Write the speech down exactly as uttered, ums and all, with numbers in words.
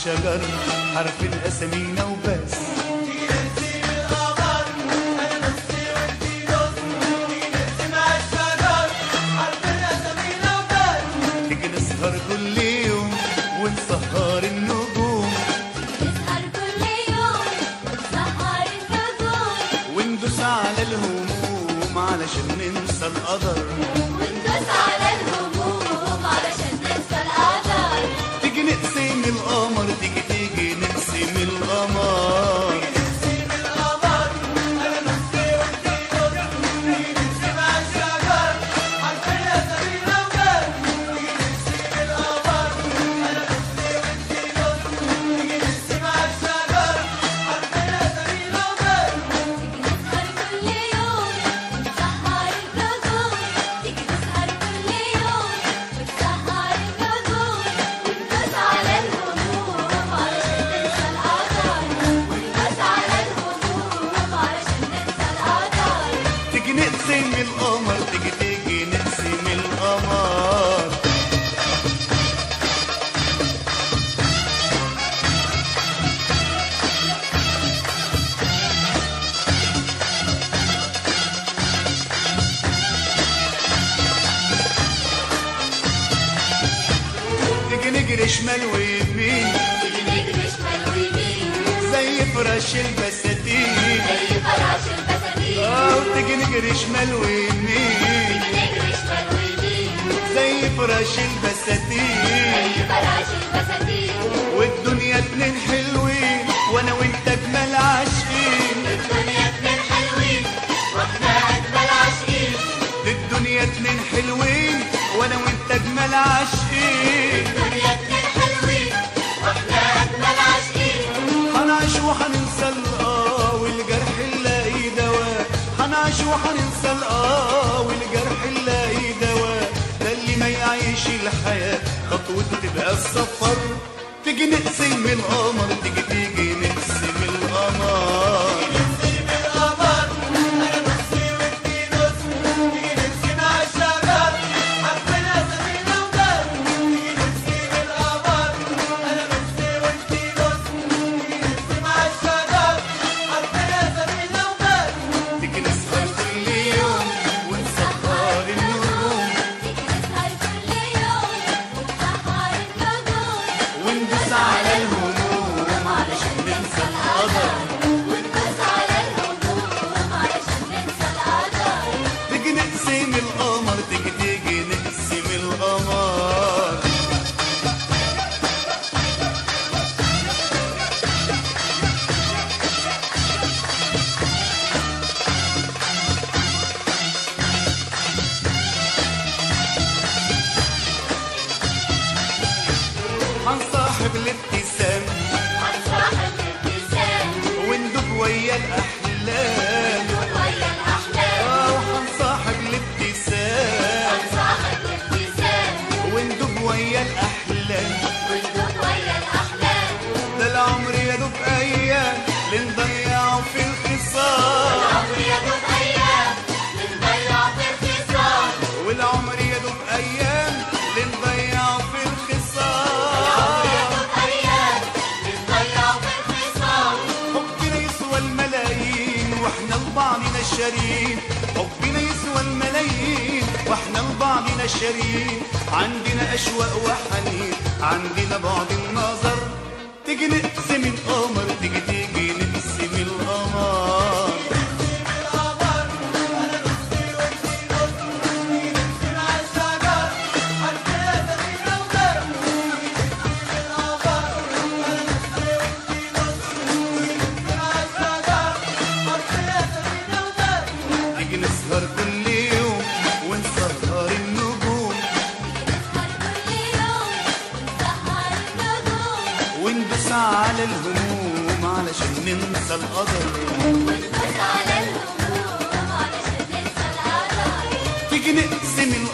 الشجر عارفين اسامينا وبس. تيجي نسهر كل يوم ونسهر النجوم، نسهر كل يوم ونسهر النجوم، وندوس على الهموم علشان ننسى القدر، وندوس على الهموم علشان ننسى القدر. تيجي نقسم القمر، تيجي تيجي نقسم القمر، نقسم القمر، تيجي تيجي نقسم القمر. تيجي نجري شمال ويمين، تيجي نجري شمال ويمين زي فراش البساتين، زي فراش البساتين. اه تيجي نجري شمال ويمين، تيجي نجري شمال ويمين زي فراش البساتين، زي فراش البساتين. والدنيا اتنين حلوين وانا وانت اجمل عاشقين، الدنيا اتنين حلوين واحنا اجمل عاشقين، الدنيا اتنين حلوين وانا وانت اجمل عاشقين، الدنيا اتنين حلوين واحنا اجمل عاشقين. هنعيش وهننسى الاه والجرح نلاقي دواء، هنعيش وهننسى الاه والجرح نلاقي دواء. ده اللي ما يعيش الحياة خطوته تبقى السفر. تيجي نقسم القمر، تيجي تيجي نقسم القمر، تيجي نسهر كل يوم ونسهر النجوم، نسهر كل يوم ونسهر النجوم، وندوس على الهموم علشان ننسى القدر، وندوس على الهموم علشان ننسى القدر. تيجي نقسم القمر، تيجي تيجي نقسم القمر. هنصاحب الابتسام هنصاحب الابتسام وندوب ويا الأحلام، ويا الأحلام. اه وهنصاحب الابتسام هنصاحب الابتسام وندوب ويا الأحلام. وندوب ويا الأحلام. ده العمر يا دوب أيام لنضيعه في الخصام، العمر يا دوب أيام بنضيع في الخصام، والعمر يا دوب أيام لنضيعه في الخصام. العمر يا دوب أيام بنضيع في الخصام. حبنا يسوى الملايين واحنا لبعضنا الشريك، حبنا يسوى الملايين واحنا لبعضنا الشريك. عندنا أشواق وحنين، عندنا بعد النظر. تيجي نقسم القمر، تيجي تيجي نقسم القمر. تيجي نسهر كل يوم ونسهر النجوم، نسهر كل يوم ونسهر النجوم، وندوس على الهموم علشان ننسى القدر، وندوس على الهموم علشان ننسى القدر. تيجي نقسم